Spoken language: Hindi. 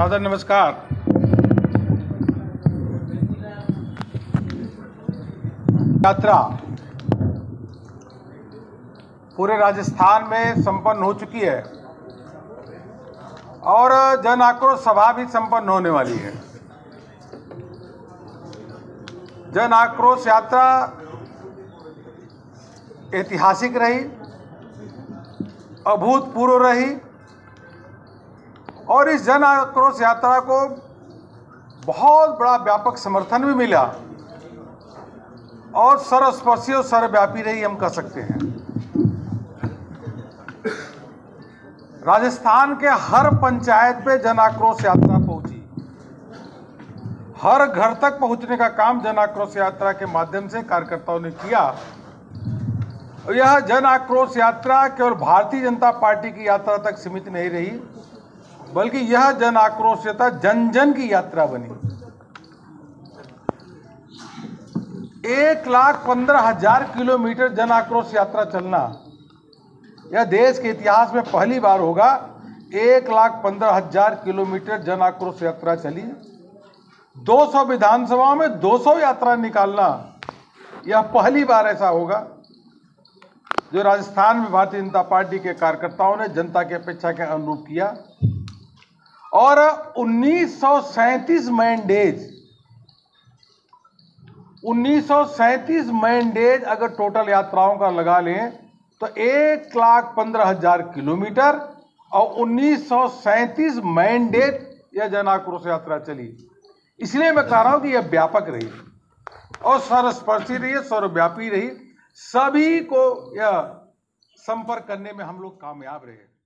सादर नमस्कार। यात्रा पूरे राजस्थान में संपन्न हो चुकी है और जन आक्रोश सभा भी संपन्न होने वाली है। जन आक्रोश यात्रा ऐतिहासिक रही, अभूतपूर्व रही और इस जन आक्रोश यात्रा को बहुत बड़ा व्यापक समर्थन भी मिला और सर्वस्पर्शी और सर्वव्यापी रही, हम कह सकते हैं। राजस्थान के हर पंचायत पे जन आक्रोश यात्रा पहुंची। हर घर तक पहुंचने का काम जन आक्रोश यात्रा के माध्यम से कार्यकर्ताओं ने किया। और यह जन आक्रोश यात्रा केवल भारतीय जनता पार्टी की यात्रा तक सीमित नहीं रही, बल्कि यह जन आक्रोश यात्रा जन जन की यात्रा बनी। 1,15,000 किलोमीटर जन आक्रोश यात्रा चलना यह देश के इतिहास में पहली बार होगा। 1,15,000 किलोमीटर जन आक्रोश यात्रा चली। 200 विधानसभाओं में 200 यात्रा निकालना यह पहली बार ऐसा होगा जो राजस्थान में भारतीय जनता पार्टी के कार्यकर्ताओं ने जनता की अपेक्षा के अनुरूप किया। और 1937 मैंडेज अगर टोटल यात्राओं का लगा लें तो 1,15,000 किलोमीटर और 1937 मैंडेज यह जन आक्रोश यात्रा चली। इसलिए मैं कह रहा हूं कि यह व्यापक रही और सर्वस्पर्शी रही, सर्वव्यापी रही। सभी को यह संपर्क करने में हम लोग कामयाब रहे।